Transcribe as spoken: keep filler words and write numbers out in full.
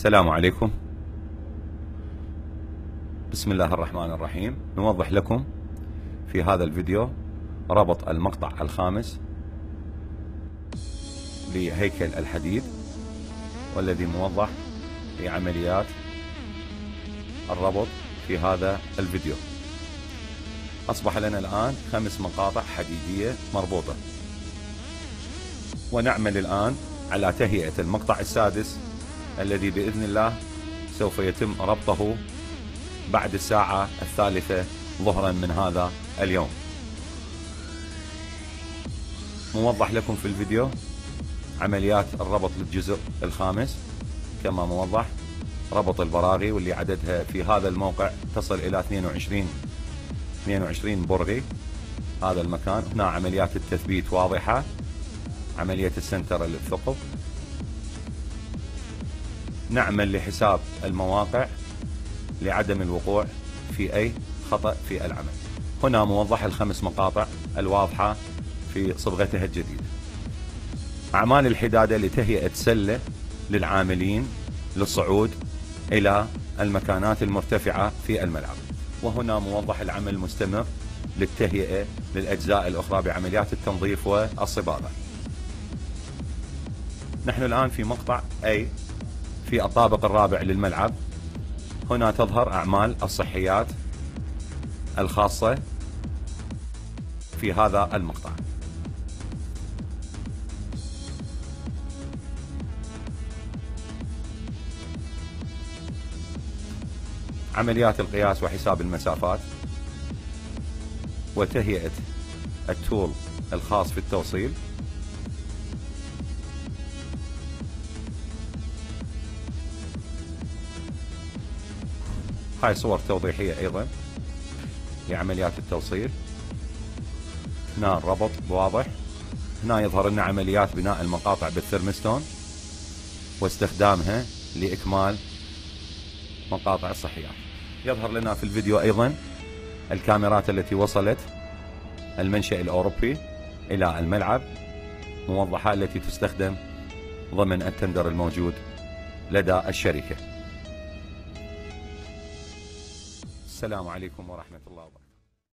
السلام عليكم. بسم الله الرحمن الرحيم. نوضح لكم في هذا الفيديو ربط المقطع الخامس لهيكل الحديد، والذي موضح في عمليات الربط في هذا الفيديو. أصبح لنا الآن خمس مقاطع حديدية مربوطة، ونعمل الآن على تهيئة المقطع السادس الذي بإذن الله سوف يتم ربطه بعد الساعة الثالثة ظهرا من هذا اليوم. موضح لكم في الفيديو عمليات الربط للجزء الخامس، كما موضح ربط البراغي، واللي عددها في هذا الموقع تصل إلى اثنين وعشرين برغي. هذا المكان هنا عمليات التثبيت واضحة، عملية السنتر للثقب. نعمل لحساب المواقع لعدم الوقوع في أي خطأ في العمل. هنا موضح الخمس مقاطع الواضحة في صبغتها الجديدة. أعمال الحدادة لتهيئة سلة للعاملين للصعود إلى المكانات المرتفعة في الملعب. وهنا موضح العمل مستمر للتهيئة للأجزاء الأخرى بعمليات التنظيف والصباغة. نحن الآن في مقطع أي في الطابق الرابع للملعب. هنا تظهر أعمال الصحيات الخاصة في هذا المقطع. عمليات القياس وحساب المسافات، وتهيئة التول الخاص في التوصيل. هاي صور توضيحية أيضا لعمليات التوصيل. هنا الربط واضح. هنا يظهر لنا عمليات بناء المقاطع بالثرمستون واستخدامها لإكمال مقاطع الصحيات. يظهر لنا في الفيديو أيضا الكاميرات التي وصلت المنشأ الأوروبي إلى الملعب، موضحة التي تستخدم ضمن التندر الموجود لدى الشركة. السلام عليكم ورحمة الله وبركاته.